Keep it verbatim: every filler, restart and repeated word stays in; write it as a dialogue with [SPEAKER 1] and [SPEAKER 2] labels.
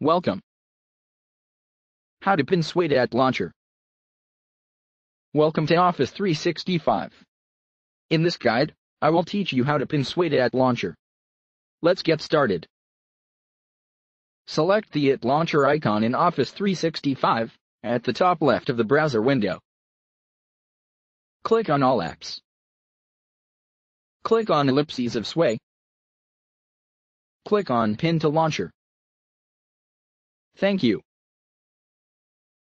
[SPEAKER 1] Welcome. How to pin MyGuide at launcher. Welcome to Office three sixty-five. In this guide, I will teach you how to pin MyGuide at launcher. Let's get started. Select the at launcher icon in Office three sixty-five at the top left of the browser window. Click on All Apps. Click on Ellipses of Sway. Click on Pin to Launcher. Thank you.